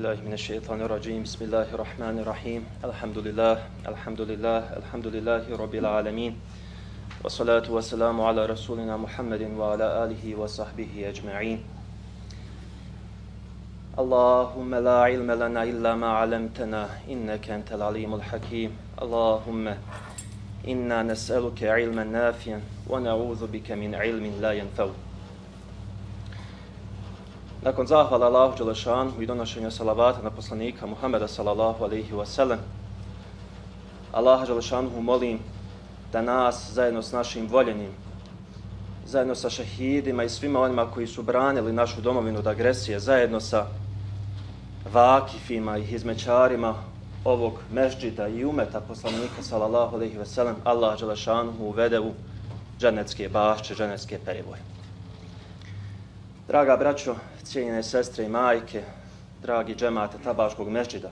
billahi mineşşeytanirracim. Bismillahirrahmanirrahim. Elhamdülillahi rabbil alamin. Ve salatu ve selamu ala Resulina Muhammedin ve ala alihi ve sahbihi ecma'in. Allahümme la ilme lana illa ma alemtena inneke entel alimul hakim. Allahümme inna nes'eluke ilmen nafiyan ve na'udhu bike min ilmin la yanfa'u. Nakon zahvala Allahu Đelešanu i donošenja salavata na poslanika Muhammeda sallallahu alaihi wa sallam, Allaha Đelešanu molim da nas zajedno s našim voljenim, zajedno sa šehidima i svima onima koji su branili našu domovinu od agresije, zajedno sa vakifima i hizmećarima ovog mesdžida i umeta poslanika sallallahu alaihi wa sallam, Allah Đelešanu uvede u dženecke bašče, dženecke perivoje. Draga braćo, cijenjene sestre i majke, dragi džemate Tabaškog mesdžida,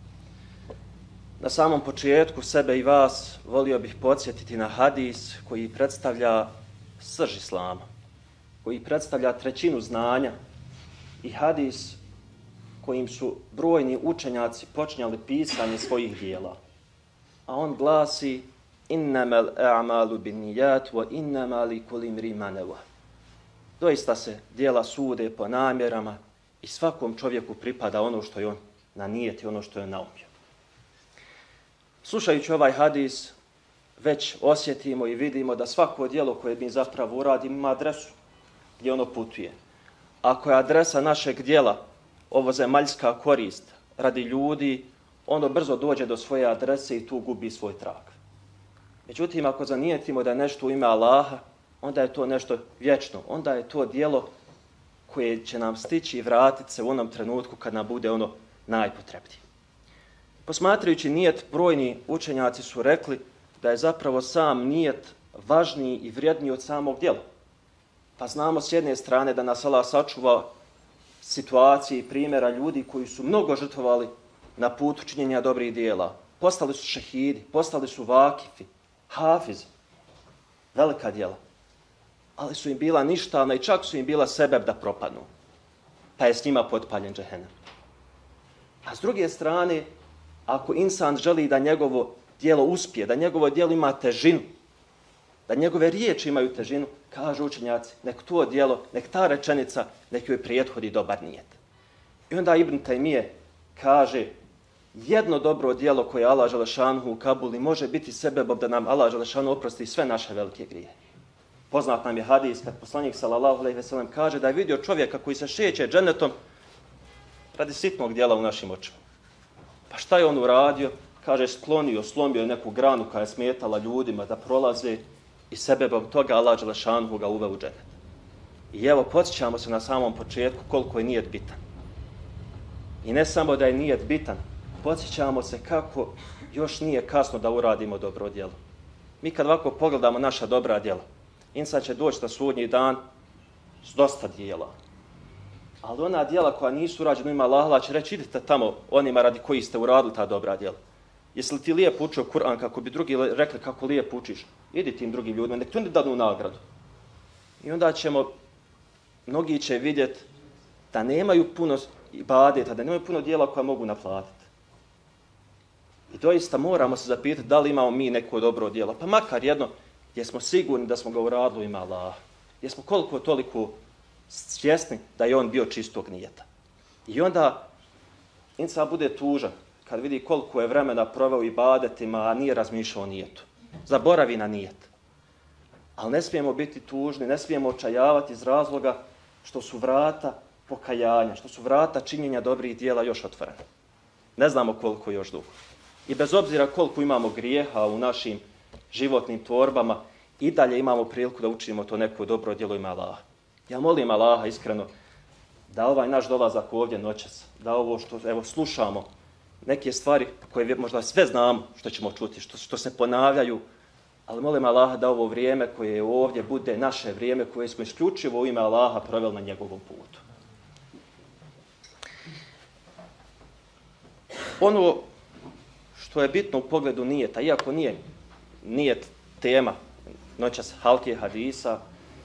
na samom početku sebe i vas volio bih podsjetiti na hadis koji predstavlja srž islama, koji predstavlja trećinu znanja i hadis kojim su brojni učenjaci počinjali pisanje svojih dijela. A on glasi: innamal a'malu binnijat wa innama likulli imri'in ma nawa. Doista se dijela sude po namjerama i svakom čovjeku pripada ono što je on nanijeti, ono što je naumio. Slušajući ovaj hadis, već osjetimo i vidimo da svako djelo koje mi zapravo uradimo ima adresu gdje ono putuje. Ako je adresa našeg djela ovozemaljska korist radi ljudi, ono brzo dođe do svoje adrese i tu gubi svoj trag. Međutim, ako zanijetimo da je nešto u ime Allaha, onda je to nešto vječno, onda je to djelo koje će nam stići i vratiti se u onom trenutku kad nam bude ono najpotrebnije. Posmatrajući nijet, brojni učenjaci su rekli da je zapravo sam nijet važniji i vrijedniji od samog djela. Pa znamo s jedne strane da nas Allah sačuva situacije i primjera ljudi koji su mnogo žrtvovali na putu činjenja dobrih djela. Postali su šehidi, postali su vakifi, hafizi, velika djela. Ali su im bila ništavna i čak su im bila sebeb da propadnu. Pa je s njima potpaljen džehennem. A s druge strane, ako insan želi da njegovo djelo uspije, da njegovo djelo ima težinu, da njegove riječi imaju težinu, kažu učenjaci, nek to djelo, nek ta rečenica, nek joj prethodi dobar nijet. I onda Ibn Taymije kaže, jedno dobro djelo koje Allah Đelešanu ukabuli može biti sebebom da nam Allah Đelešanu oprosti sve naše velike grije. Poznat nam je hadis kad poslanik sallallahu alejhi ve sellem kaže da je vidio čovjeka koji se šeće džennetom radi sitnog djela u našim očima. Pa šta je on uradio? Kaže, slomio neku granu koja je smetala ljudima da prolaze i sebebom toga Allah Đelešanu ga uveo u džennet. I evo, podsjećamo se na samom početku koliko je nijet bitan. I ne samo da je nijet bitan, podsjećamo se kako još nije kasno da uradimo dobro djelo. Mi kad ovako pogledamo naša dobra djela, insan će doći na sudnji dan s dosta dijela. Ali ona dijela koja nisu urađena ima Allah će reći, idite tamo onima radi koji ste uradili ta dobra djela. Jesi li ti lijepo učio Kur'an kako bi drugi rekli kako lijepo učiš? Idi tim drugim ljudima, nek tu ne dadu nagradu. I onda mnogi će vidjeti da nemaju puno ibadeta, da nemaju puno dijela koja mogu naplatiti. I doista moramo se zapitati da li imamo mi neko dobro djelo. Pa makar jedno, gdje smo sigurni da smo ga uradili u ime Allaha. Gdje smo koliko toliko svjesni da je on bio čistog nijeta. I onda insan bude tužan kad vidi koliko je vremena proveo ibadetima, a nije razmišljao o nijetu. Zaboravi na nijet. Ali ne smijemo biti tužni, ne smijemo očajavati iz razloga što su vrata pokajanja, što su vrata činjenja dobrih djela još otvorena. Ne znamo koliko još dugo. I bez obzira koliko imamo grijeha u našim životnim torbama, i dalje imamo priliku da učinimo to neko dobro djelo ime Allaha. Ja molim Allaha iskreno da ovaj naš dolazak ovdje noćas, da ovo što slušamo, neke stvari koje možda sve znamo što ćemo čuti, što se ponavljaju, ali molim Allaha da ovo vrijeme koje je ovdje bude naše vrijeme koje smo isključivo u ime Allaha proveli na njegovom putu. Ono što je bitno u pogledu nijeta, iako nije nijet tema noćas halke hadisa,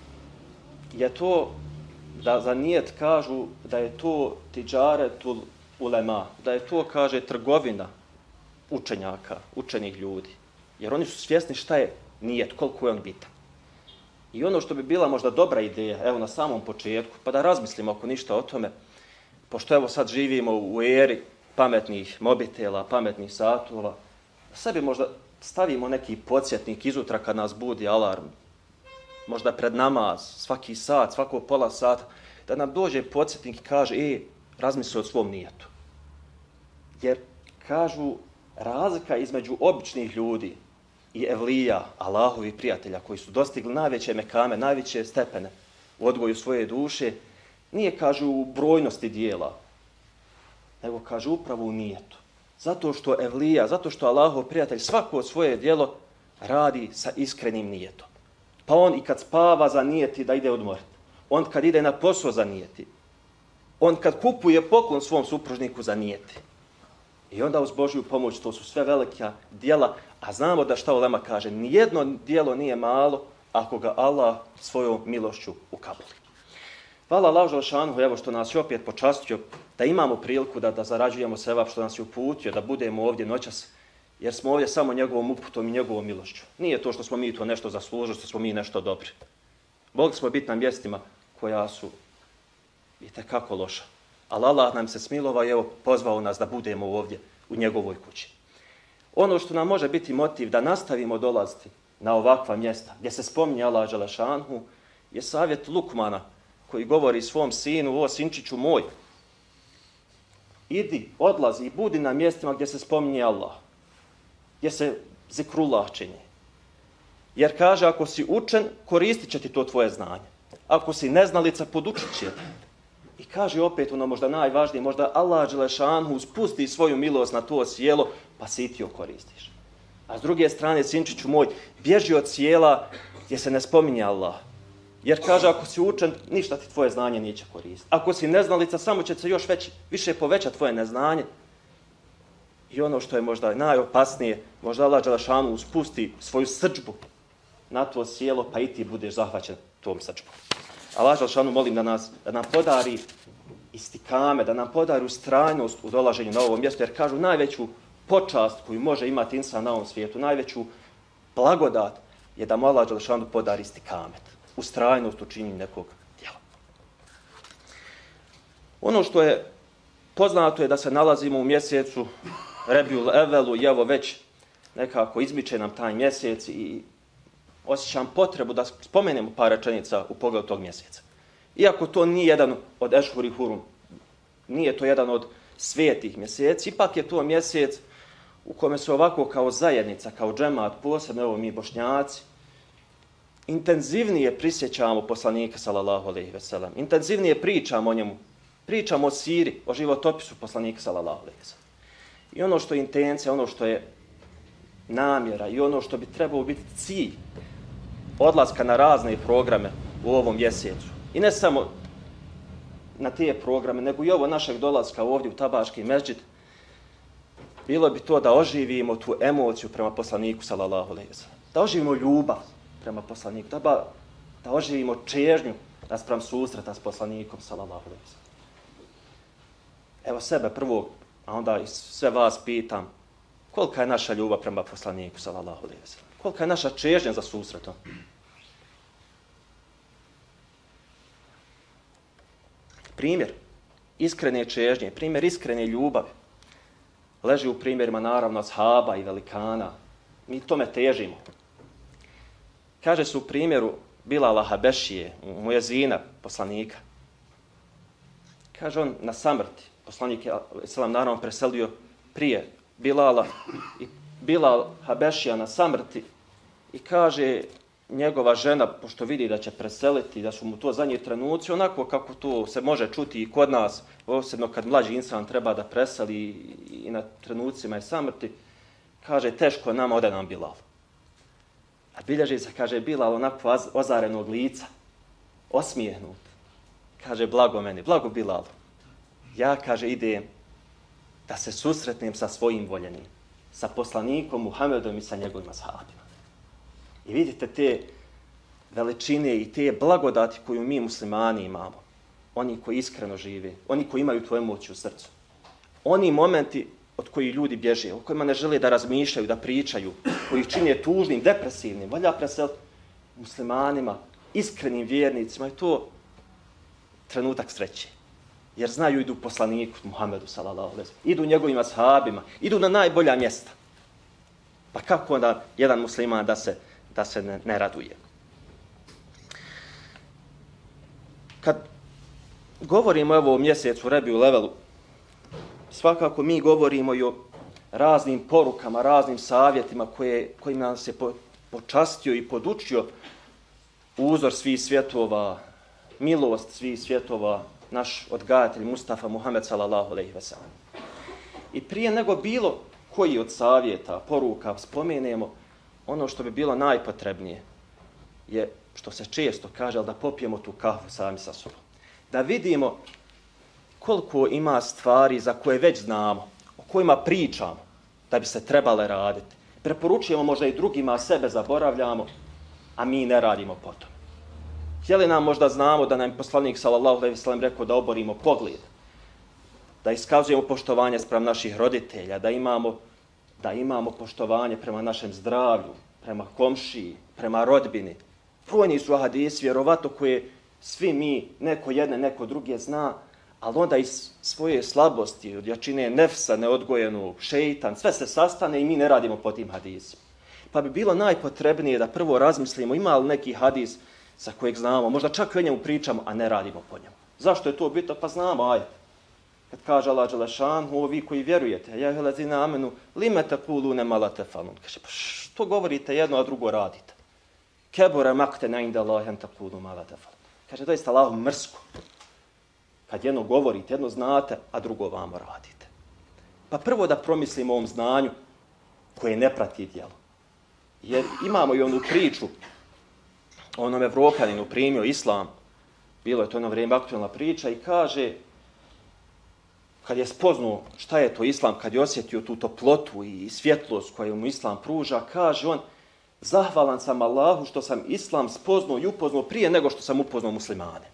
je to da za nijet kažu da je to tidžaretul ulema, da je to, kaže, trgovina učenjaka, učenih ljudi. Jer oni su svjesni šta je nijet, koliko je on bitan. I ono što bi bila možda dobra ideja, evo na samom početku, pa da razmislimo ako ništa o tome, pošto evo sad živimo u eri pametnih mobitela, pametnih satova, sebi možda stavimo neki podsjetnik izutra kad nas budi alarm, možda pred namaz, svaki sat, svako pola sata, da nam dođe podsjetnik i kaže, razmisli o svom nijetu. Jer, kažu, razlika između običnih ljudi i evlija, Allahovih prijatelja, koji su dostigli najveće mekame, najveće stepene u odgoju svoje duše, nije, kažu, u brojnosti dijela, nego, kažu, upravo u nijetu. Zato što evlija, zato što Allahov prijatelj svako svoje djelo radi sa iskrenim nijetom. Pa on i kad spava zanijeti da ide odmoriti. On kad ide na posao zanijeti. On kad kupuje poklon svom supružniku zanijeti. I onda uz Božju pomoć to su sve velika djela, a znamo da šta ulema kaže, nijedno djelo nije malo ako ga Allah svojom milošću ukabuli. Hvala Allahu dželešanu, evo što nas je opet počastio da imamo priliku da zarađujemo sevap, što nas je uputio da budemo ovdje noćas, jer smo ovdje samo njegovom uputom i njegovom milošću. Nije to što smo mi to nešto zaslužili, što smo mi nešto dobri. Mogli smo biti na mjestima koja su itekako loša. Ali Allah nam se smilovao i evo pozvao nas da budemo ovdje u njegovoj kući. Ono što nam može biti motiv da nastavimo dolaziti na ovakva mjesta gdje se spominje Allah dželešanu je savjet Lukmana koji govori svom sinu, o sinčiću moj, idi, odlazi i budi na mjestima gdje se spominje Allah, gdje se zikrullah čini. Jer kaže, ako si učen, koristit će ti to tvoje znanje. Ako si neznalica, podučit će te. I kaže opet ono možda najvažnije, možda Allah dželešanu spusti svoju milost na to sjelo, pa si i ti koristiš. A s druge strane, sinčiću moj, bježi od sjela gdje se ne spominje Allah. Jer kaže, ako si učen, ništa ti tvoje znanje neće koristiti. Ako si neznalica, samo će se još više povećati tvoje neznanje. I ono što je možda najopasnije, možda Allah dželešanu spusti svoju srdžbu na to sjelo, pa i ti budeš zahvaćen tom srdžbom. Allah dželešanu molim da nam podari istikame, da nam podari ustrajnost u dolaženju na ovo mjesto, jer kažu najveću počast koju može imati insan na ovom svijetu, najveću blagodat je da mu Allah dželešanu podari istikamet, ustrajnost u činjenju nekog djela. Ono što je poznato je da se nalazimo u mjesecu Rebiul Evelu i evo već nekako izmiče nam taj mjesec i osjećam potrebu da spomenemo par rečenica u pogledu tog mjeseca. Iako to nije jedan od Ešhuri Hurum, nije to jedan od svetih mjeseci, ipak je to mjesec u kome se ovako kao zajednica, kao džemat, posebno evo mi Bošnjaci, intenzivnije prisjećamo poslanika sallallahu alejhi ve sellem, intenzivnije pričamo o njemu, pričamo o siri, o životopisu poslanika sallallahu alejhi ve sellem. I ono što je intencija, ono što je namjera i ono što bi trebalo biti cilj odlaska na razne programe u ovom mjesecu. I ne samo na te programe, nego i ovo našeg dolaska ovdje u Tabaški mezđid, bilo bi to da oživimo tu emociju prema poslaniku sallallahu alejhi ve sellem. Da oživimo ljubav prema poslaniku, da oživimo čežnju naspram susreta s poslanikom sallallahu alejhi ve sellem. Evo sebe prvo, a onda i sve vas pitam, kolika je naša ljubav prema poslaniku sallallahu alejhi ve sellem? Kolika je naša čežnja za susretom? Primjer iskrene čežnje, primjer iskrene ljubavi leži u primjerima naravno ashaba i velikana. Mi tome težimo. Kaže se u primjeru Bilala Habešije, Mujezina, poslanika. Kaže on na samrti, poslanik je selam naravno preselio prije Bilala i Bilal Habešija na samrti i kaže njegova žena, pošto vidi da će preseliti, da su mu to zadnji trenuci, onako kako to se može čuti i kod nas, posebno kad mlađi insan treba da preseli i na trenucima je samrti, kaže teško nama, ode nam Bilal. A bilježi se, kaže, Bilal onako ozarenog lica, osmijehnut. Kaže, blago meni, blago Bilalu. Ja, kaže, idem da se susretnem sa svojim voljenim, sa poslanikom Muhammedom i sa njegovim ashabima. I vidite te veličine i te blagodati koju mi muslimani imamo. Oni koji iskreno žive, oni koji imaju tu emociju u srcu. oni momenti od kojih ljudi bježe, o kojima ne žele da razmišljaju, da pričaju, koji ih čine tužnim, depresivnim, valja preseliti muslimanima, iskrenim vjernicima, je to trenutak sreće. Jer znaju, idu poslaniku Muhammedu sallallahu alejhi ve sellem, idu njegovim ashabima, idu na najbolja mjesta. Pa kako onda jedan musliman da se ne raduje? Kad govorimo o ovom mjesecu Rebiju Levelu, svakako mi govorimo i o raznim porukama, raznim savjetima kojima nas je počastio i podučio uzor svih svjetova, milost svih svjetova, naš odgajatelj Mustafa Muhammed sallallahu alejhi ve sellem. I prije nego bilo koji od savjeta, poruka spomenemo, ono što bi bilo najpotrebnije je, što se često kaže, da popijemo tu kahvu sami sa sobom. Da vidimo koliko ima stvari za koje već znamo, o kojima pričamo, da bi se trebale raditi. Preporučujemo možda i drugima, a sebe zaboravljamo, a mi ne radimo po tome. Htjeli nam možda znamo da nam je poslanik sallallahu alejhi ve sellem rekao da oborimo pogled, da iskazujemo poštovanje spram naših roditelja, da imamo poštovanje prema našem zdravlju, prema komšiji, prema rodbini. Brojni su hadisi, vjerovatno, koje svi mi, neko jedne, neko druge zna, ali onda iz svoje slabosti, od jačine nefsa, neodgojenog, šeitan, sve se sastane i mi ne radimo po tim hadisima. Pa bi bilo najpotrebnije da prvo razmislimo ima li neki hadis za kojeg znamo, možda čak i o njemu pričamo, a ne radimo po njemu. Zašto je to bitno? Pa znamo, kad kaže Allah dželešanu, vi koji vjerujete, ja helazina amenu, lime taqulune ma la tefalun. Kaže, pa što govorite jedno, a drugo radite? Kebura maktena inda Allahi an taqulu ma la tefalun. Kaže, doista Allahu mrsko. Kad jedno govorite, jedno znate, a drugo vamo radite. Pa prvo da promislimo o ovom znanju koje ne prati djelo. Jer imamo i onu priču o onom Evropljaninu primio islam, bilo je to jedno vrijeme aktualna priča i kaže, kad je spoznao šta je to islam, kad je osjetio tu toplotu i svjetlost koju mu islam pruža, kaže on, zahvalan sam Allahu što sam islam spoznao i upoznao prije nego što sam upoznao muslimane.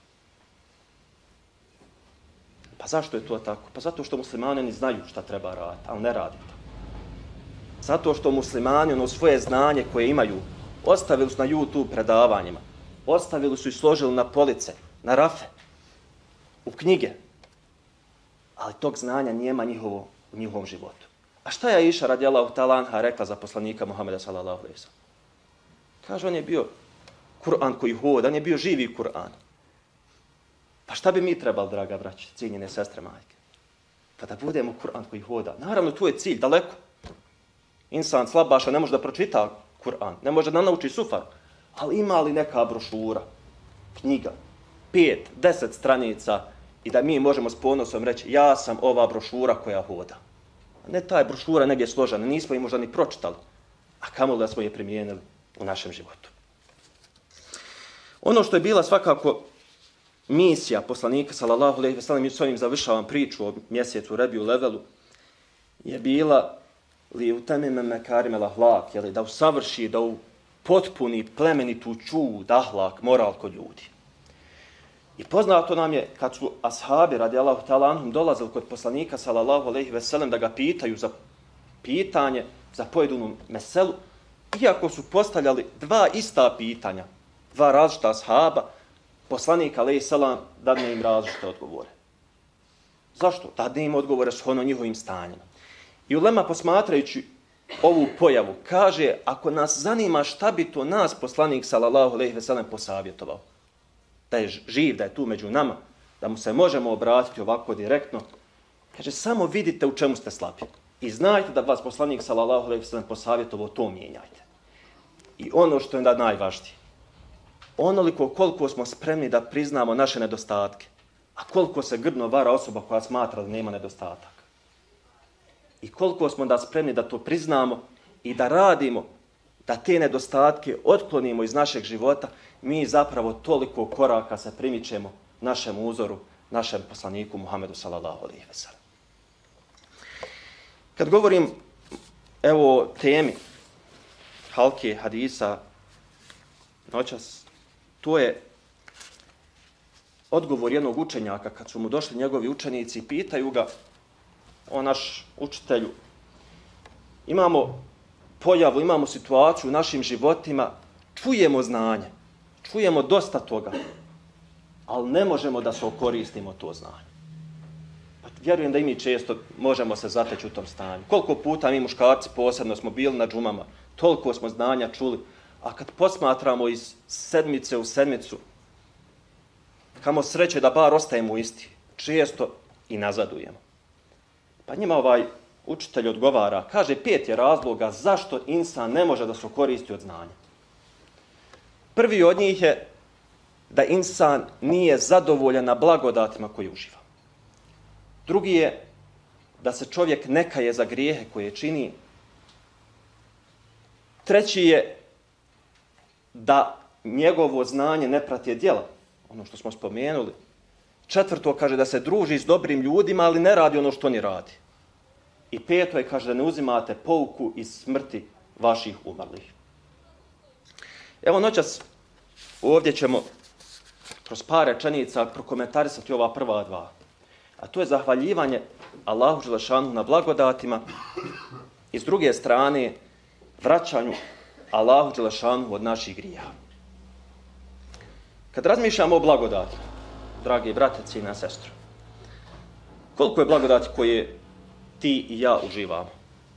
Pa zašto je to tako? Pa zato što muslimani ne znaju šta treba raditi, ali ne radi to. Zato što muslimani ono svoje znanje koje imaju ostavili su na YouTube predavanjima, ostavili su i složili na police, na rafe, u knjige, ali tog znanja nema u njihovom životu. A šta je Aisha radijallahu ta'ala anha rekla za poslanika Muhameda sallallahu alejhi ve sellem? Kaže, on je bio Kur'an koji hoda, on je bio živi Kur'an. Pa šta bi mi trebali, draga braće, cijenjene sestre, majke? Pa da budemo Kur'an koji hoda. Naravno, tu je cilj, daleko. Insan slabaša ne može da pročita Kur'an, ne može da nauči sufar, ali ima li neka brošura, knjiga, 5, 10 stranica i da mi možemo s ponosom reći ja sam ova brošura koja hoda. Ne ta je brošura negdje složena, nismo je možda ni pročitali, a kamoli da smo je primijenili u našem životu. Ono što je bila svakako misija poslanika sallallahu alejhi ve sellem, i s ovim završavam priču o mjesecu Rebiju Levelu, je bila li utamime mekarimel ahlak, da usavrši, da potpuni plemenitu čud, ahlak, moral kod ljudi. I poznato nam je kad su ashabi radijallahu ta'ala anhum dolazili kod poslanika sallallahu alejhi ve sellem da ga pitaju za pitanje, za pojedinu meselu, iako su postavljali dva ista pitanja, dva različita ashaba, poslanik alejhi selam dadne im različite odgovore. Zašto? Dadne im odgovore s njihovim stanjima. I ulema, posmatrajući ovu pojavu, kaže, ako nas zanima šta bi to nas poslanik sallallahu alejhi ve sellem posavjetovao, da je živ, da je tu među nama, da mu se možemo obratiti ovako direktno, kaže, samo vidite u čemu ste slabi. I znajte da vas poslanik sallallahu alejhi ve sellem posavjetovao, to mijenjajte. I ono što je da najvažnije, onoliko koliko smo spremni da priznamo naše nedostatke, a koliko se grdno vara osoba koja smatra da nema nedostataka. I koliko smo da spremni da to priznamo i da radimo, da te nedostatke otklonimo iz našeg života, mi zapravo toliko koraka se primičemo našem uzoru, našem poslaniku Muhammedu sallallahu alejhi ve sellem. Kad govorim o temi halke hadisa noćas, to je odgovor jednog učenjaka kad su mu došli njegovi učenici i pitaju ga o naš učitelju, imamo pojavu, imamo situaciju u našim životima, čujemo znanje, čujemo dosta toga, ali ne možemo da se okoristimo to znanje. Pa vjerujem da i mi često možemo se zateći u tom stanju. Koliko puta mi muškarci posebno smo bili na džumama, toliko smo znanja čuli, a kad posmatramo iz sedmice u sedmicu, kamo sreće da bar ostajemo isti, često i nazadujemo. Pa njima ovaj učitelj odgovara, kaže 5 je razloga zašto insan ne može da se koristi od znanja. Prvi od njih je da insan nije zadovoljan na blagodatima koje uživa. Drugi je da se čovjek ne kaje za grijehe koje čini. Treći je da njegovo znanje ne prati djela, ono što smo spomenuli. Četvrto kaže da se druži s dobrim ljudima, ali ne radi ono što oni radi. I peto je kaže da ne uzimate pouku iz smrti vaših umrlih. Evo noćas ovdje ćemo kroz par rečenica prokomentarisati ova prva dva. A to je zahvaljivanje Allahu dželešanu na blagodatima i s druge strane vraćanju Allahu dželešanu od naših grijeha. Kad razmišljamo o blagodatima, dragi brate, cijena sestra, koliko je blagodati koje ti i ja uživamo?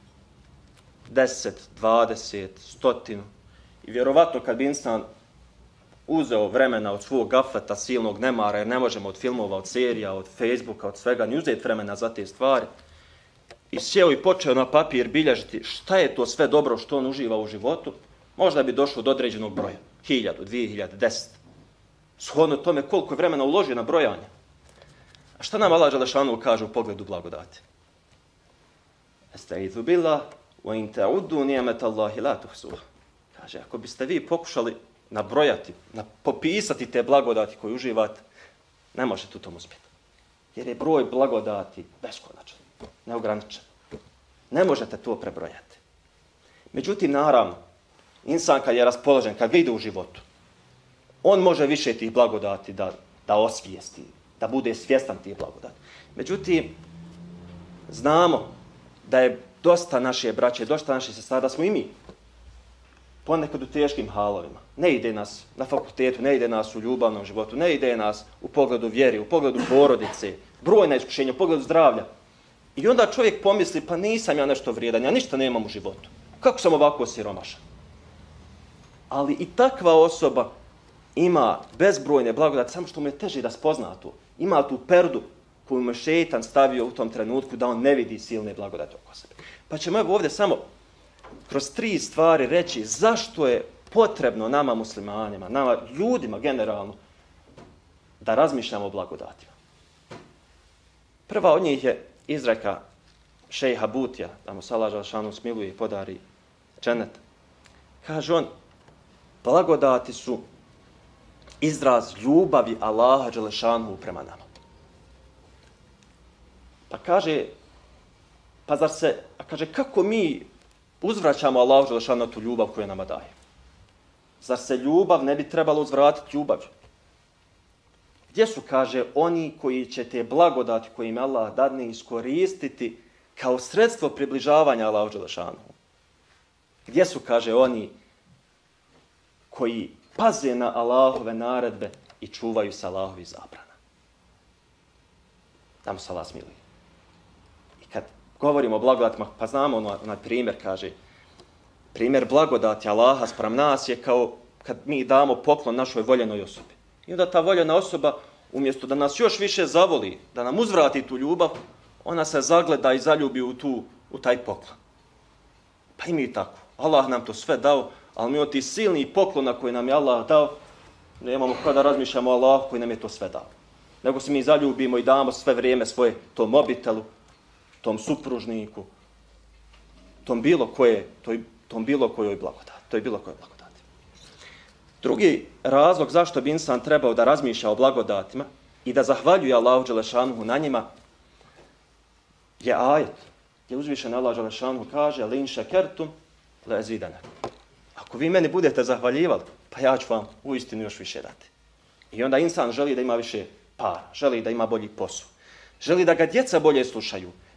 10, 20, 100. I vjerovatno kad bi insan uzeo vremena od svog gafleta, silnog nemara, jer ne možemo od filmova, od serija, od Facebooka, od svega, ni uzeti vremena za te stvari, i sjeo i počeo na papir bilježiti šta je to sve dobro što on uživa u životu, možda bi došao do određenog broja. 1000, 2000, 10. Shodno tome koliko je vremena uložio na brojanje. A šta nam Allah dželešanu kaže u pogledu blagodati? Estaizu billah wa in ta'uddu ni'matallahi la tuhsuha. Kaže, ako biste vi pokušali nabrojati, popisati te blagodati koje uživate, ne možete u tom uspjeti. Jer je broj blagodati beskonačan, neograničen. Ne možete to prebrojati. Međutim, naravno, insan kad je raspoložen, kad vidi u životu, on može više tih blagodati da osvijesti, da bude svjestan tih blagodati. Međutim, znamo da je dosta naše braće, dosta naše sestara, da smo i mi ponekad u teškim halovima. Ne ide nas na fakultetu, ne ide nas u ljubavnom životu, ne ide nas u pogledu vjeri, u pogledu porodice, brojna iskušenja, u pogledu zdravlja. I onda čovjek pomisli, pa nisam ja nešto vrijedan, ja ništa nemam u životu. Kako sam ovako siromašan? Ali i takva osoba ima bezbrojne blagodati, samo što mu je teže da spozna to. Ima tu perdu koju mu je šejtan stavio u tom trenutku da on ne vidi silne blagodati oko sebe. Pa ćemo evo ovdje samo kroz 3 stvari reći zašto je potrebno nama muslimanima, nama ljudima generalno, da razmišljamo o blagodatima. Prva od njih je izreka šejha Butija, da mu Allah dželešanu smiluje i podari džennet. Kaže on, blagodati su izraz ljubavi Allaha dželešanu prema nama. Pa kaže, kako mi uzvraćamo Allahu dželešanu na tu ljubav koju nama daje? Zar se ljubav ne bi trebalo uzvratiti ljubav? Gdje su, kaže, oni koji će te blagodati koje im Allah dadne iskoristiti kao sredstvo približavanja Allahu dželešanu? Gdje su, kaže, oni koji paze na Allahove naredbe i čuvaju se Allahovih zabrana? Da mu se Allah smiluje. I kad govorimo o blagodatima, pa znamo onaj primjer, kaže, primjer blagodati Allaha spram nas je kao kad mi damo poklon našoj voljenoj osobi. I onda ta voljena osoba, umjesto da nas još više zavoli, da nam uzvrati tu ljubav, ona se zagleda i zaljubi u taj poklon. Pa i mi tako. Allah nam to sve dao, ali mi od tih silnih poklona koje nam je Allah dao, nemamo kada razmišljamo o Allahu koji nam je to sve dao. Nego se mi zaljubimo i damo sve vrijeme svoje tom mobitelu, tom supružniku, tom bilo kojoj blagodati. To je bilo koje blagodati. Drugi razlog zašto bi insan trebao da razmišlja o blagodatima i da zahvaljuje Allahu dželešanuhu na njima je ajet. Gdje uzvišen Allah dželešanuhu kaže lin šekertum le zidanekum. Ako vi meni budete zahvaljivali, pa ja ću vam uistinu još više dati. I onda insan želi da ima više para, želi da ima bolji posao, želi da ga djeca bolje slušaju,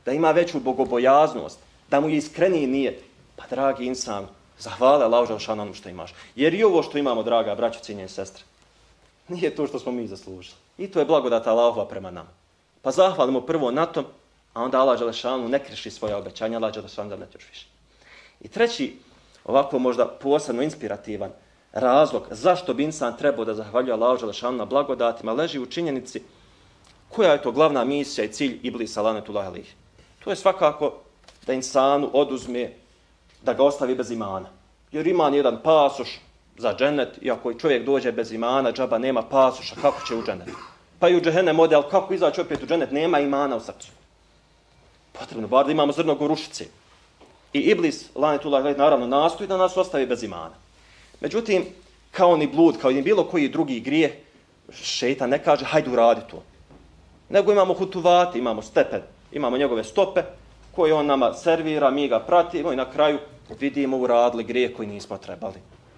da ima veću bogobojaznost, da mu je iskreniji nijet. Pa dragi insan, zahvali Allahu dželešanu onom što imaš. Jer i ovo što imamo, draga braćo, cijenjene sestre, nije to što smo mi zaslužili. I to je blagodat Allahova prema nama. Pa zahvalimo prvo na tom, a onda Allah dželešanu ne kriši svoja obećanja, Allah dželešanu da ne još više. I treći, ovako možda posebno inspirativan razlog zašto bi insan trebao da zahvaljuje Allahu dželešanu na blagodatima leži u činjenici koja je to glavna misija i cilj Iblisa lanetullahi alejhi. To je svakako da insanu oduzme, da ga ostavi bez imana. Jer iman je jedan pasoš za džennet i ako čovjek dođe bez imana, džaba nema pasoša, kako će u džennet? Pa i u džehennem ode, ali kako izaći opet u džennet? Nema imana u srcu. Potrebno bar da imamo zrno gorušice. I Iblis, lanetullahi alejhi, naravno nastoji da nas ostavi bez imana. Međutim, kao ni blud, kao ni bilo koji drugi grije, šejtan ne kaže hajde uradi to. Nego imamo hutuvati, imamo stepen, imamo njegove stope koje on nama servira, mi ga pratimo i na kraju vidimo uradili grije koji nismo trebali.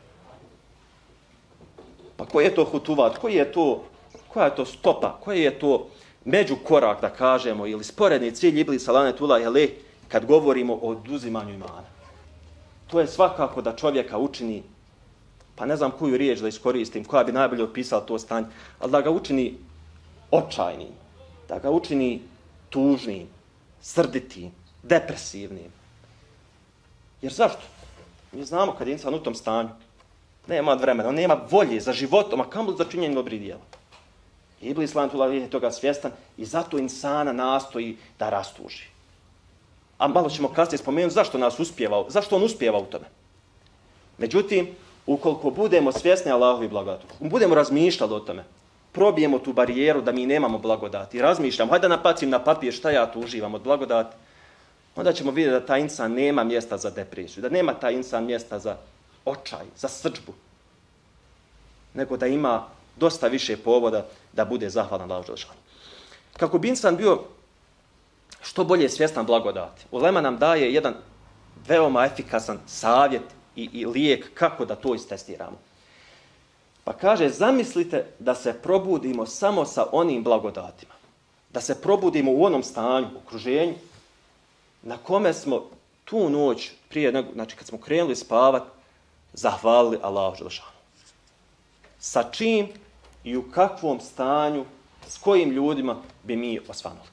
Pa koji je to hutuvat, koja je to stopa, koji je to međukorak, da kažemo, ili sporedni cilj Iblisa lanetullahi alejhi kad govorimo o oduzimanju imana? To je svakako da čovjeka učini, pa ne znam koju riječ da iskoristim, koja bi najbolje opisala to stanje, ali da ga učini očajnim, da ga učini tužnim, srditim, depresivnim. Jer zašto? Mi znamo kad je insan u tom stanju, nema vremena, on nema volje za životom, a kamoli za činjenje dobrih djela. Iblis lanetullahi je toga svjestan i zato insana nastoji da rastuži. A malo ćemo kasnije spomenuti zašto on uspijeva u tome. Međutim, ukoliko budemo svjesni Allahovi blagodati, budemo razmišljali o tome, probijemo tu barijeru da mi nemamo blagodati i razmišljamo, hajde da napacim na papir šta ja tu uživam od blagodati, onda ćemo vidjeti da taj insan nema mjesta za depresiju, da nema taj insan mjesta za očaj, za srdžbu, nego da ima dosta više povoda da bude zahvalan Allahu dželešanu. Kako bi insan bio što bolje svjestan blagodati, ulema nam daje jedan veoma efikasan savjet i lijek kako da to istestiramo. Pa kaže, zamislite da se probudimo samo sa onim blagodatima. Da se probudimo u onom stanju, okruženju, na kome smo tu noć, znači kad smo krenuli spavati, zahvalili Allahu dželešanu. Sa čim i u kakvom stanju, s kojim ljudima bi mi osvanuli.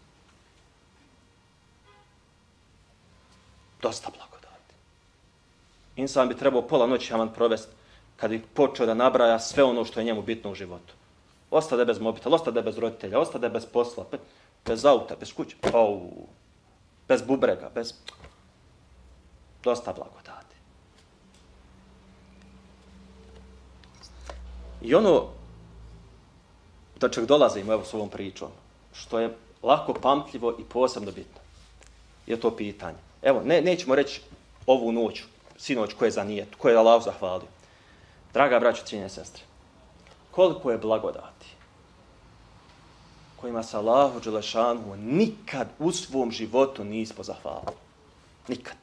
Dosta blagodati. Insan bi trebao pola noći aman provesti kad bi počeo da nabraja sve ono što je njemu bitno u životu. Ostade bez mobitela, ostade bez roditelja, ostade bez posla, bez auta, bez kuće, bez bubrega, bez... Dosta blagodati. I ono do čeg dolazimo evo s ovom pričom, što je lako pamtljivo i posebno bitno, je to pitanje. Evo, nećemo reći ovu noć, sinoć, ko je za nijet, ko je Allah zahvalio. Draga braćo, cijenjene sestre, koliko je blagodati kojima se Allahu dželešanu nikad u svom životu nismo zahvalili. Nikad.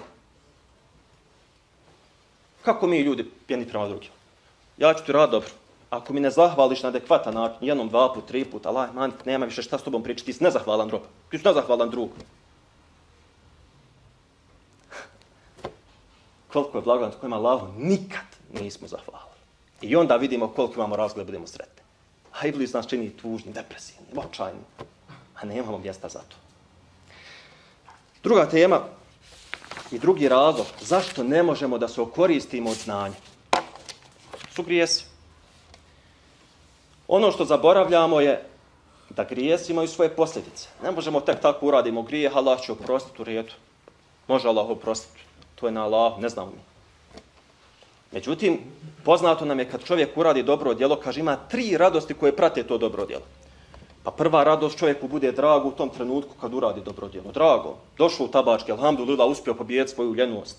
Kako mi ljudi jedni prema drugim? Ja ću ti raditi dobro. Ako mi ne zahvališ na adekvatan način, jednom, dva put, tri put, Allah, man, nema više šta s tobom pričati, ti si nezahvalan rob, ti si nezahvalan drug. Koliko je blagodat kojima Allahu nikad nismo zahvalili. I onda vidimo koliko imamo razloga da budemo sretni. A Iblis nas čini tužnim, depresivnim, očajnim, a nemamo mjesta za to. Druga tema i drugi razlog zašto ne možemo da se okoristimo od znanja su grijesi. Ono što zaboravljamo je da grijesi imaju svoje posljedice. Ne možemo tek tako uradimo grijeh, Allah će oprostiti u redu. Može Allah oprostiti. To je na Allah, ne znamo mi. Međutim, poznato nam je kad čovjek uradi dobro djelo, kaže ima 3 radosti koje prate to dobro djelo. Pa prva radost čovjeku bude drago u tom trenutku kad uradi dobro djelo. Drago, došao u tabački, alhamdulillah, uspio pobijeti svoju ljenost.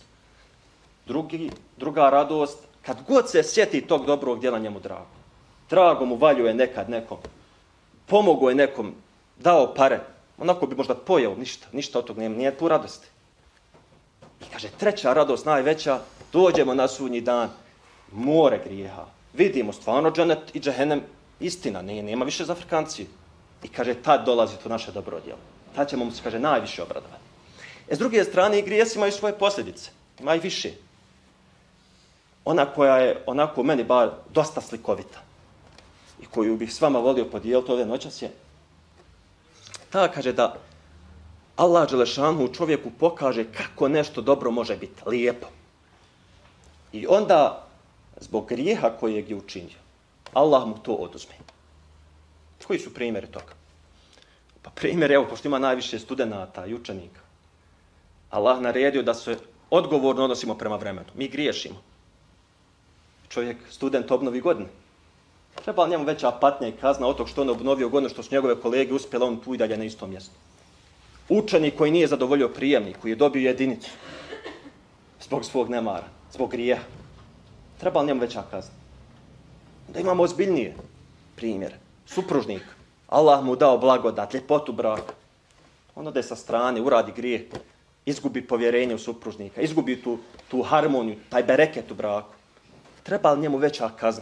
Druga radost, kad god se sjeti tog dobrog djela njemu drago. Drago mu valjuje nekad nekom, pomogao je nekom, dao pare, onako bi možda pojeo, ništa od tog nema, nije tu radosti. I kaže, treća radost, najveća, dođemo na sudnji dan, more grijeha. Vidimo stvarno džennet i džehennem, istina, nema više zafrkancije. I kaže, tad dolazi to naše dobro djelo. tad ćemo mu se, kaže, najviše obradovati. S druge strane, i grijesi imaju svoje posljedice. Ima i više. Ona koja je, onako, meni bar dosta slikovita i koju bih s vama volio podijeliti ovdje noćas je, ta kaže da Allah dželešanu čovjeku pokaže kako nešto dobro može biti, lijepo. I onda, zbog grijeha kojeg je učinio, Allah mu to oduzme. Koji su primjeri toga? Pa primjer, evo, pošto ima najviše studenata i učenika, Allah naredio da se odgovorno odnosimo prema vremenu. Mi griješimo. Čovjek, student, obnovi godine. Treba li njemu veća patnja i kazna od tog što on obnovio godinu, što su njegove kolege uspjeli, on tu i dalje na istom mjestu. Učenik koji nije zadovoljio prijemnik, koji je dobio jedinicu zbog svog nemara, zbog grijeha. Treba li njemu veća kazna? Da imamo ozbiljnije primjere. Supružnik, Allah mu dao blagodat, ljepotu braka. On ode sa strane, uradi grijeh, izgubi povjerenje u supružnika, izgubi tu harmoniju, taj bereket u braku. Treba li njemu veća kazna?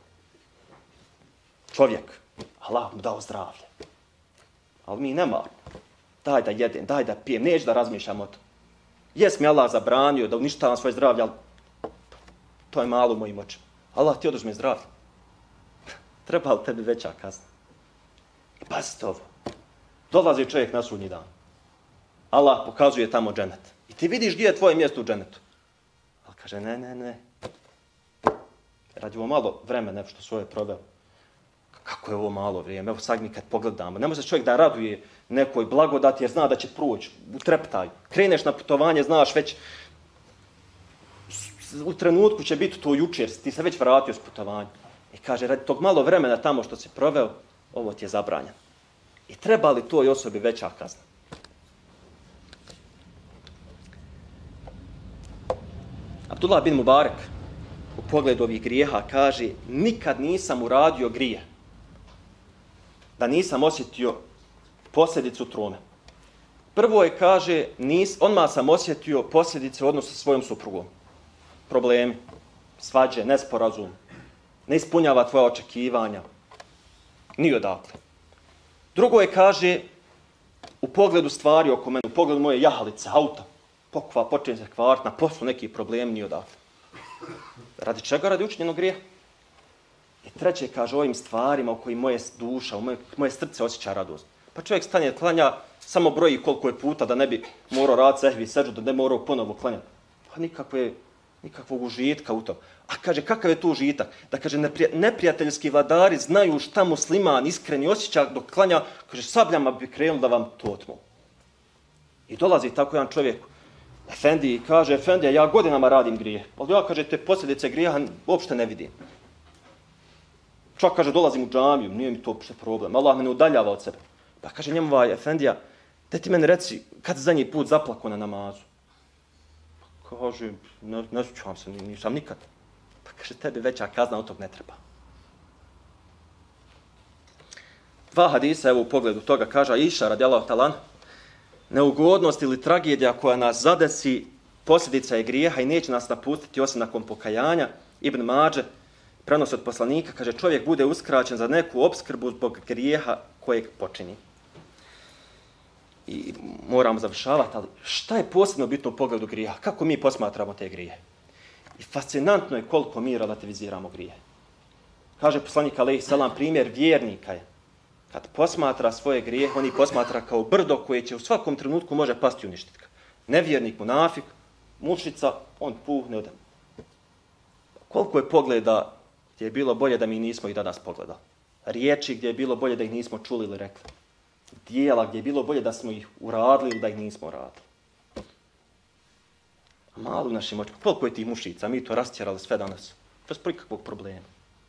Čovjek, Allah mu dao zdravlje. Ali mi nema. Daj da jedem, daj da pijem, neću da razmišljam o to. Jes mi Allah zabranio da uništavam svoje zdravlje, ali to je malo u mojim očima. Allah ti oduzme zdravlje. Treba li tebi veća kazna? I pazite ovo. Dolazi čovjek na sudnji dan. Allah pokazuje tamo dženet. I ti vidiš gdje je tvoje mjesto u dženetu. Ali kaže, ne. Radi ovo malo vremena što svoje proveo. Kako je ovo malo vrijeme? Evo sad mi kad pogledamo. Ne može čovjek da raduje nekoj blagodati jer zna da će proći u treptaju. Kreneš na putovanje, znaš već u trenutku će biti to jučer, ti se već vratio s putovanja. I kaže, radi tog malo vremena tamo što si proveo, ovo ti je zabranjeno. I treba li toj osobi veća kazna? Abdullah bin Mubarak u pogledu ovih grijeha kaže, nikad nisam uradio grije da nisam osjetio posljedicu trome. Prvo je, kaže, odmah sam osjetio posljedice u odnosu sa svojom suprugom. Problemi, svađe, nesporazum, ne ispunjava tvoja očekivanja. Ni odakle. Drugo je, kaže, u pogledu stvari oko mene, u pogledu moje jahalice, auta, počne se kvariti, na poslu neki problem, ni odakle. Radi čega? Radi učinjenog grijeha. I treće, kaže, ovim stvarima u kojim moje duša, moje srce osjeća radost. Pa čovjek stane klanja, samo broji koliko je puta da ne bi morao raditi sehvi sežu, da ne morao ponovo klanjati. Pa nikakvog užitka u tom. A kaže, kakav je to užitak? Da kaže, neprijateljski vladari znaju šta musliman iskreni osjeća dok klanja, kaže, sabljama bi krenuli da vam to otmu. I dolazi tako jedan čovjek, Efendi, kaže, Efendija, ja godinama radim grije. Ali ja, kaže, te posljedice grijeha uopšte ne vidim. Čak, kaže, dolazim u džamiju, nije mi to uopšte problem. Allah me ne udaljava od sebe. Pa kaže njemu, Efendija, te ti meni reci, kad si zadnji put zaplako na namazu? Pa kaže, ne sjećam se, nisam nikad. Pa kaže, tebi veća kazna od tog ne treba. Dva hadisa, evo u pogledu toga, kaže Iša radijallahu ta'ala anha, neugodnost ili tragedija koja nas zadesi, posljedica je grijeha i neće nas napustiti osim nakon pokajanja. Ibn Mađe prenosi od poslanika, kaže, čovjek bude uskraćen za neku opskrbu zbog grijeha kojeg počini. I moramo završavati, ali šta je posebno bitno u pogledu grijeha? Kako mi posmatramo te grije? I fascinantno je koliko mi relativiziramo grije. Kaže poslanik alejhi selam, primjer vjernika je, kad posmatra svoje grijehe, on ih posmatra kao brdo koje će u svakom trenutku može pasti i uništiti. Nevjernik, munafik, mušica, on puhne ode. Koliko je pogleda gdje je bilo bolje da mi nismo ih danas pogledali. Riječi gdje je bilo bolje da ih nismo čuli ili rekli. Dijela gdje je bilo bolje da smo ih uradili ili da ih nismo uradili. A malo u našim očima. Koliko je tih mušica? Mi to rastjerali sve danas. Bez nikakvog problema.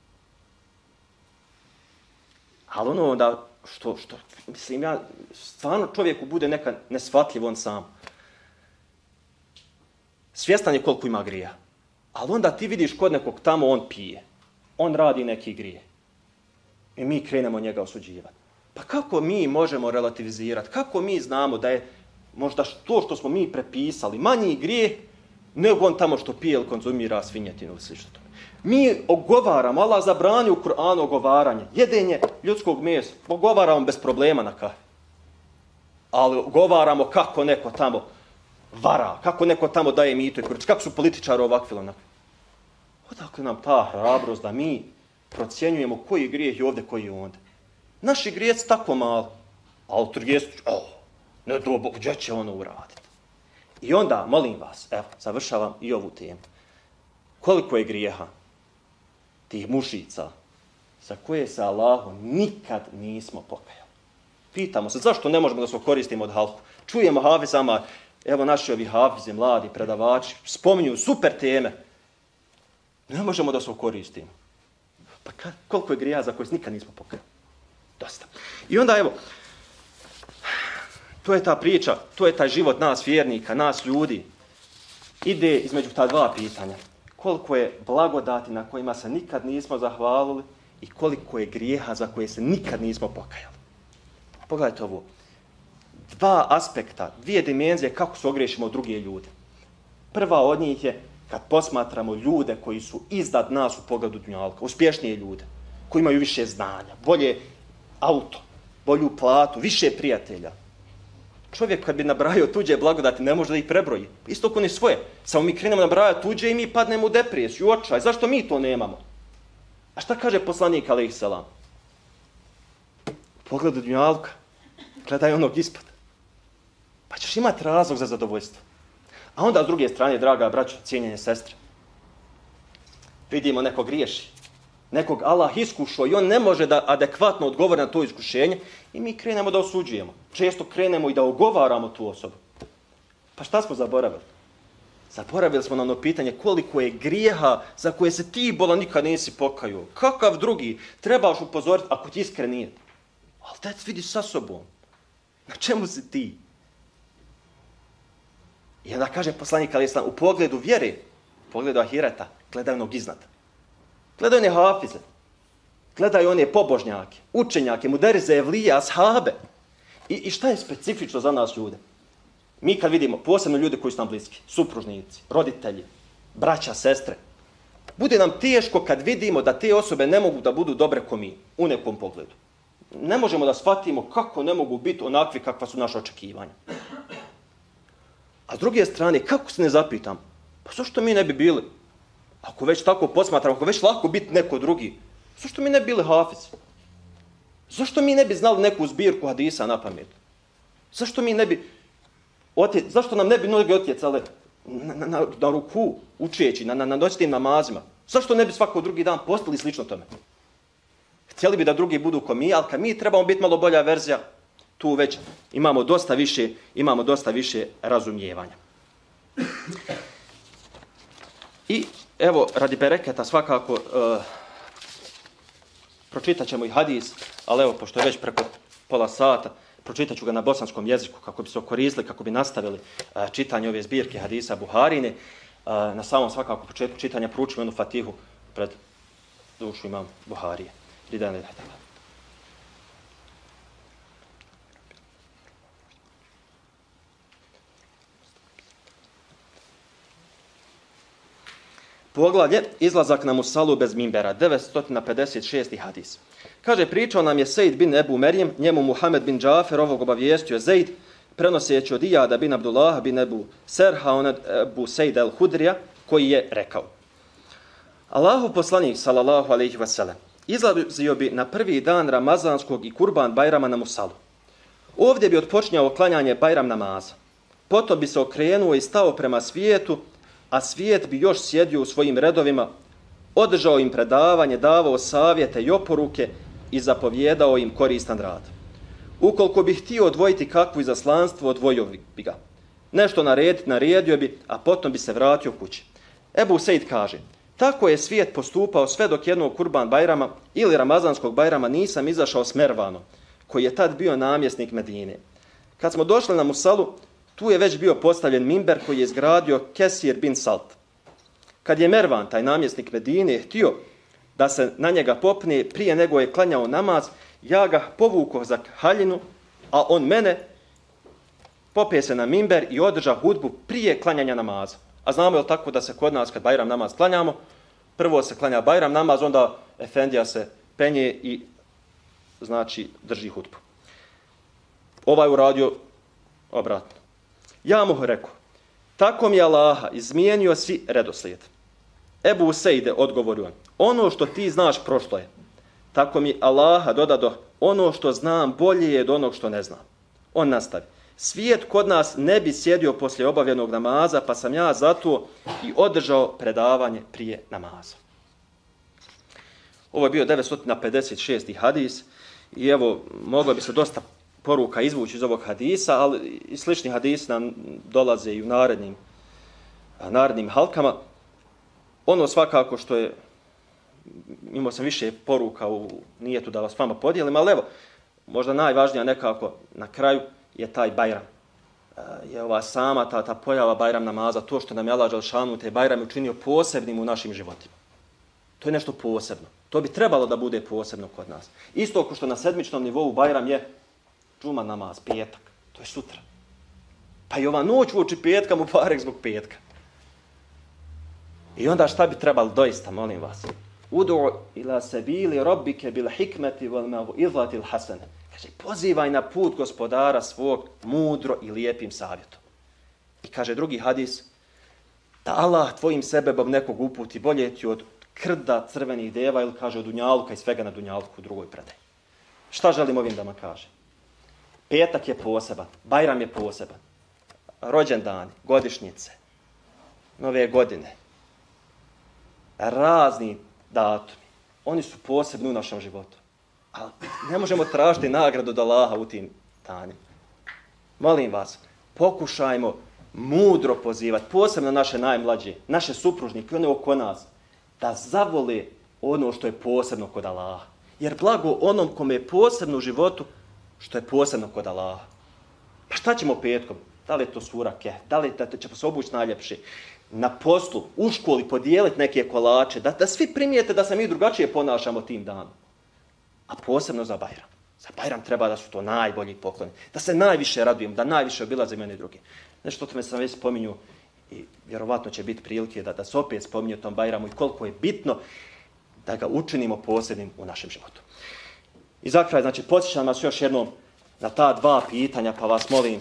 Ali ono da, mislim ja, stvarno čovjeku bude neka nesvatljiv on sam. Svjestan je koliko ima grija. Ali onda ti vidiš kod nekog tamo on pije. On radi neki grije. I mi krenemo njega osuđivati. Pa kako mi možemo relativizirati? Kako mi znamo da je možda to što smo mi prepisali manji grijeh nego on tamo što pije ili konzumira svinjetinu ili slično tome. Mi ogovaramo, Allah zabranio u Kur'anu ogovaranje, jedenje ljudskog mesa, ogovaramo bez problema na kafe. ali govaramo kako neko tamo vara, kako neko tamo daje mito i kako su političari ovakvi onakvi. Odakle nam ta hrabrost da mi procjenjujemo koji grijeh je ovdje, koji je onda. Naši grijeci tako malo, ali grijeci, ne do Bog, gdje će ono uraditi? I onda, molim vas, evo, završavam i ovu temu. Koliko je grijeha tih mušica za koje se Allahom nikad nismo pokajali? Pitamo se, zašto ne možemo da se koristimo od halku? Čujemo hafizama, evo naši ovi hafizi, mladi predavači, spominju super teme. Ne možemo da se koristimo. Pa koliko je grijeha za koje se nikad nismo pokajali? Dosta. I onda evo, to je ta priča, to je taj život nas vjernika, nas ljudi. Ide između ta dva pitanja. Koliko je blagodati na kojima se nikad nismo zahvalili i koliko je grijeha za koje se nikad nismo pokajali. Pogledajte ovo. Dva aspekta, dvije dimenzije kako se ogriješimo od druge ljude. Prva od njih je kad posmatramo ljude koji su iznad nas u pogledu dunjalka, uspješnije ljude, koji imaju više znanja, bolje auto, bolju platu, više prijatelja. Čovjek kad bi nabrajao tuđe blagodati ne može da ih prebroji. Isto ko ni svoje. Samo mi krenemo nabrajati tuđe i mi padnemo u depresiju, u očaj. Zašto mi to nemamo? A šta kaže poslanik alejhi selam? Pogledaj dunjalka, gledaj onog ispod. Pa ćeš imati razlog za zadovoljstvo. A onda s druge strane, draga braćo, cijenjene sestre, vidimo nekog griješi, nekog Allah iskušao i on ne može da adekvatno odgovori na to iskušenje i mi krenemo da osuđujemo. Često krenemo i da ogovaramo tu osobu. Pa šta smo zaboravili? Zaboravili smo na ono pitanje koliko je grijeha za koje se ti bola nikad nisi pokajao. Kakav drugi trebaš upozoriti ako ti iskren nije? Ali daj vidi sa sobom. Na čemu si ti? I onda kaže poslanik alejhi selam, u pogledu vjere, u pogledu ahireta, gledaj onog iznad. Gledaj one hafize, gledaj one pobožnjake, učenjake, muderize, evlije, ashabe. I šta je specifično za nas ljude? Mi kad vidimo, posebno ljude koji su nam bliski, supružnici, roditelji, braća, sestre, bude nam teško kad vidimo da te osobe ne mogu da budu dobre ko mi, u nekom pogledu. Ne možemo da shvatimo kako ne mogu biti onakvi kakva su naše očekivanja. A s druge strane, kako se ne zapitam, pa zašto mi ne bi bili? Ako već tako posmatramo, ako već lako biti neko drugi, zašto mi ne bi bili hafizi? Zašto mi ne bi znali neku zbirku hadisa na pamet? Zašto mi ne bi, zašto nam ne bi noge otjecale na ruku, učeći, na noćnim namazima? Zašto ne bi svako drugi dan postali slično tome? Htjeli bi da drugi budu ko mi, ali kad mi trebamo biti malo bolja verzija, tu već imamo dosta više razumijevanja. I evo, radi bereketa svakako pročitat ćemo i hadis, ali evo, pošto je već preko pola sata, pročitat ću ga na bosanskom jeziku kako bi se okoristili, kako bi nastavili čitanje ove zbirke hadisa Buharine. Na samom svakako početku čitanja proučimo jednu fatihu pred dušu imam Buharije. Poglavlje, izlazak na Musalu bez mimbera, 956. hadis. Kaže, pričao nam je Sejd bin Ebu Merjem, njemu Muhammed bin Džafer, ovog obavijestio Zejd, prenoseći od Ijada bin Abdullah bin Ebu Serha, on Ebu Sejd el-Hudrija, koji je rekao: Allahov poslanik, sallallahu alejhi ve sellem, izlazio bi na prvi dan Ramazanskog i Kurban Bajrama na Musalu. Ovdje bi otpočinjao klanjanje Bajram namaza. Potom bi se okrenuo i stao prema svijetu, a svijet bi još sjedio u svojim redovima, održao im predavanje, davao savjete i oporuke i zapovjedao im koristan rad. Ukoliko bi htio odvojiti kakvu izaslanstvo, odvojio bi ga. Nešto naredio bi, a potom bi se vratio kući. Ebu Sejd kaže, tako je svijet postupao sve dok jednog Kurban Bajrama ili Ramazanskog Bajrama nisam izašao s Mervanom, koji je tad bio namjesnik Medine. Kad smo došli na Musalu, tu je već bio postavljen mimber koji je izgradio Kesir bin Salt. Kad je Mervan, taj namjesnik Medine, htio da se na njega popne prije nego je klanjao namaz, ja ga povukao za haljinu, a on mene popije se na mimber i održa hudbu prije klanjanja namaza. A znamo je tako da se kod nas kad Bajram namaz klanjamo, prvo se klanja Bajram namaz, onda efendija se penje i znači drži hudbu. Ovaj uradio obratno. Ja mu rekao, tako mi je Allaha izmijenio si redoslijed. Ebu Sejde odgovorio, ono što ti znaš prošlo je. Tako mi Allaha dodado, ono što znam bolje je od onog što ne znam. On nastavi, svijet kod nas ne bi sjedio poslije obavljenog namaza, pa sam ja zato i održao predavanje prije namaza. Ovo je bio 956. hadis i evo, moglo bi se dosta poruka izvući iz ovog hadisa, ali i slični hadisi nam dolaze i u narednim halkama. Ono svakako što je, imao sam više poruka u nijetu da vas vama podijelim, ali evo, možda najvažnija nekako na kraju je taj Bajram. Je ova sama ta pojava Bajram namaza, to što nam je Allah dželešanu te Bajram učinio posebnim u našim životima. To je nešto posebno. To bi trebalo da bude posebno kod nas. Isto kao što na sedmičnom nivou Bajram je džuma namaz, petak. To je sutra. Pa i ova noć uoči petka mu barek zbog petka. I onda šta bi trebalo doista, molim vas? Udu ila sebili rabbike bil hikmeti wal mau'izatil hasane. Kaže, pozivaj na put gospodara svog mudro i lijepim savjetom. I kaže drugi hadis, da Allah tvojim sebebom nekog uputi bolje ti od krda crvenih deva ili kaže od dunjaluka i svega na dunjaluku u drugoj predaji. Šta želim ovim da vam kažem? Petak je poseban, Bajram je poseban, rođendani, godišnjice, nove godine, razni datumi, oni su posebni u našem životu. Ali ne možemo tražiti nagradu od Allaha u tim danima. Molim vas, pokušajmo mudro pozivati, posebno naše najmlađe, naše supružnike, one oko nas, da zavole ono što je posebno kod Allaha. Jer blago onom kome je posebno u životu, što je posebno kod Allaha. Pa šta ćemo petkom? Da li je to sura Kehf? Da li ćemo se obući najljepši? Na poslu, u školi podijeliti neke kolače, da svi primijete da se mi drugačije ponašamo tim danom. A posebno za Bajram. Za Bajram treba da su to najbolji pokloni. Da se najviše radujem, da najviše obilazim jedni drugi. Nešto o tome sam već spominju i vjerovatno će biti prilike da se opet spominje o tom Bajramu i koliko je bitno da ga učinimo posebnim u našem životu. I za kraj, znači, podsjećam vas još jednom na ta dva pitanja, pa vas molim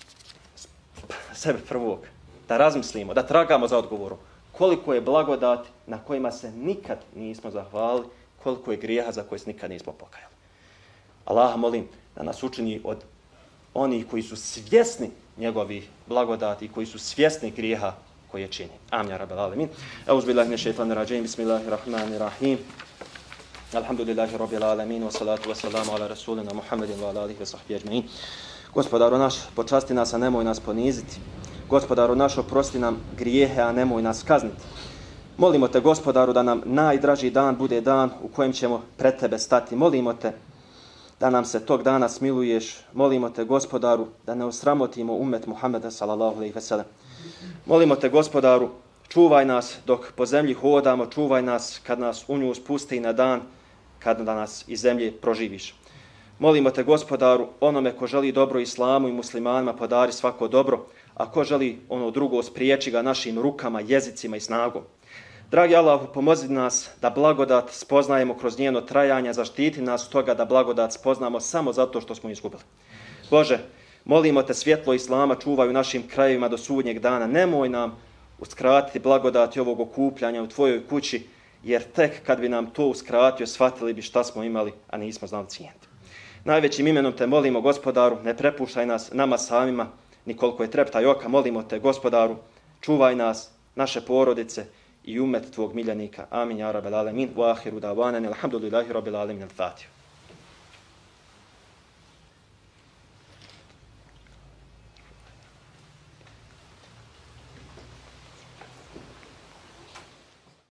sebe prvog da razmislimo, da tragamo za odgovorom. Koliko je blagodati na kojima se nikad nismo zahvalili, koliko je grijeha za koje se nikad nismo pokajali. Allaha molim da nas učini od onih koji su svjesni njegovih blagodati i koji su svjesni grijeha koje čini. Amin, ja rabbal alemin. Auzubillahi minash shaitanir rajim. Bismillahirrahmanirrahim. Alhamdulillahi rabbil alamin wa salatu wa salamu ala rasulina Muhammedin wa ala alihi wa sahbihi ajma'in. Gospodaru naš, počasti nas, a nemoj nas poniziti. Gospodaru naš, oprosti nam grijehe, a nemoj nas kazniti. Molimo te, Gospodaru, da nam najdraži dan bude dan u kojem ćemo pred tebe stati. Molimo te da nam se tog dana smiluješ. Molimo te, Gospodaru, da ne osramotimo umet Muhammeda sallallahu alejhi ve sellem. Molimo te, Gospodaru, čuvaj nas dok po zemlji hodamo, čuvaj nas kad nas u nju spusti na dan kada nas iz zemlje proživiš. Molimo te, Gospodaru, onome ko želi dobro islamu i muslimanima podari svako dobro, a ko želi ono drugo spriječi ga našim rukama, jezicima i snagom. Dragi Allahu, pomozi nas da blagodat spoznajemo kroz njeno trajanje, zaštiti nas od toga da blagodat spoznamo samo zato što smo izgubili. Bože, molimo te, svjetlo islama čuvaj u našim krajevima do sudnjeg dana. Nemoj nam uskratiti blagodati ovog okupljanja u tvojoj kući, jer tek kad bi nam to uskratio, shvatili bi šta smo imali, a nismo znali cijeniti. Najvećim imenom te molimo, Gospodaru, ne prepuštaj nas nama samima, ni koliko je treptaj oka. Molimo te, Gospodaru, čuvaj nas, naše porodice i umet tvog miljenika. Amin, ja rabbal alemin. Wa ahiru da'vanan, alhamdulillahi rabbil alemin, al-Fatiha.